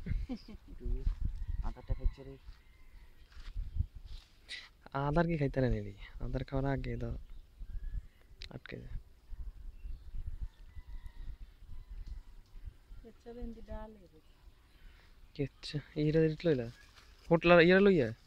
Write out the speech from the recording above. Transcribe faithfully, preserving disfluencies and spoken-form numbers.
আদারটা খাইছে রে আদার কি খাইতে না নিলি আদার খাওয়ার আগে তো আটকে যায় কেচ্ছা ইরা দিট লইলা হোটলা ইরা লইয়া